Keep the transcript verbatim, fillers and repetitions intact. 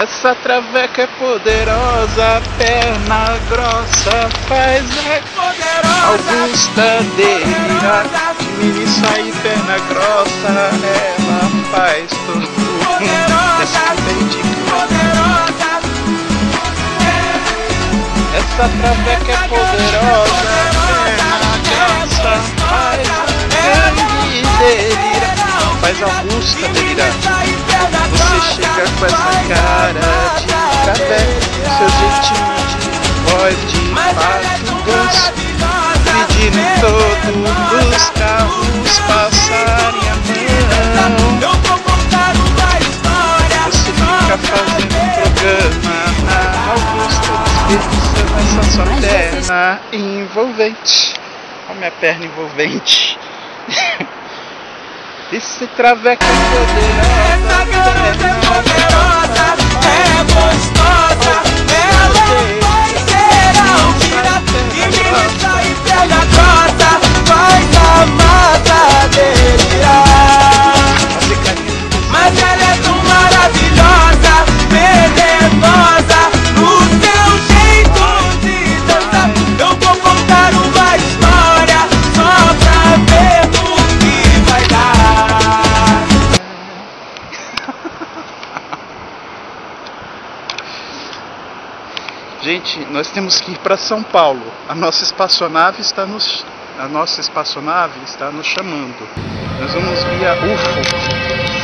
Essa traveca é poderosa, perna grossa, faz é poderosa. Augusta delira, de mini sai perna grossa, ela faz tudo. Poderosa, essa traveca é poderosa, perna grossa, faz gangue delira, faz Augusta delirar. Você chega com essa cara de traveca, seu jeitinho de voz de pato ganso, pedindo em todos os carros passarem a mão. Você fica fazendo um programa na Augusta, desperdiçando essa sua perna envolvente. Olha minha perna envolvente. Esse traveca é poderosa, é poderosa, é gostosa, ela vai ser alvira e me sai pela grossa, faz a massa delirar. Mas ela é tão maravilhosa, venenosa, no seu jeito de dançar. Eu vou contar uma história só pra ver no que vai dar. Gente, nós temos que ir para São Paulo. A nossa espaçonave está nos, a nossa espaçonave está nos chamando. Nós vamos via U F O.